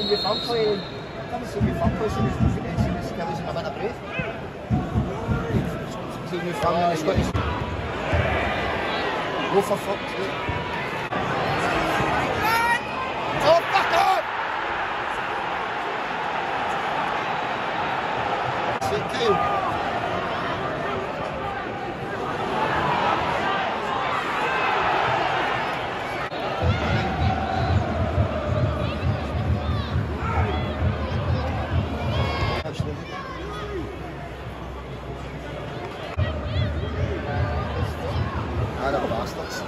seen you fun play. I've never seen you fun play since Killie's in a minute break. Seen you fun in the Scottish. Go for fuck's sake. Oh, fuck on! Sweet Kyle. Bastards.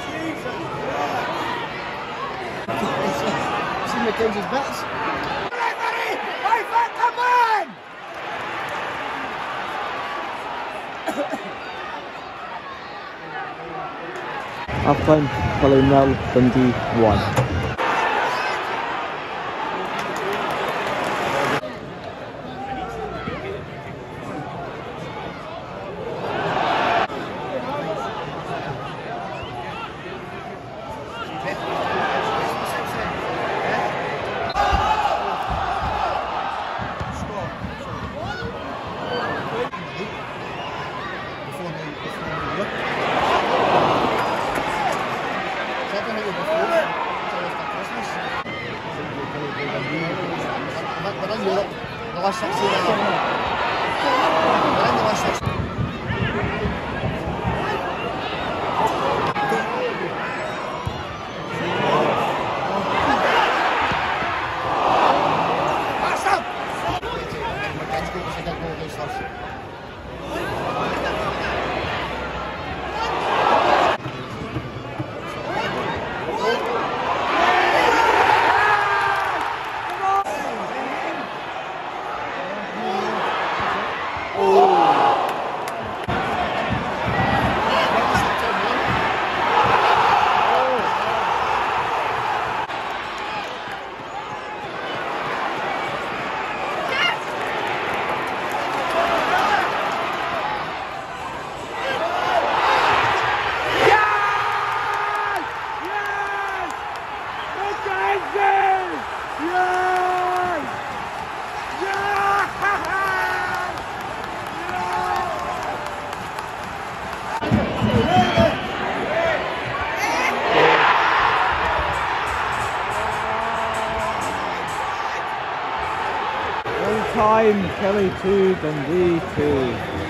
See Mackenzie's bits. Referee! Come on! Half time, Killie 0, Dundee 1. We're in Europe, the last 16 we're in the last 16. That's him! Mackenzie was a good goal against us. Time, Killie 2, Dundee 2.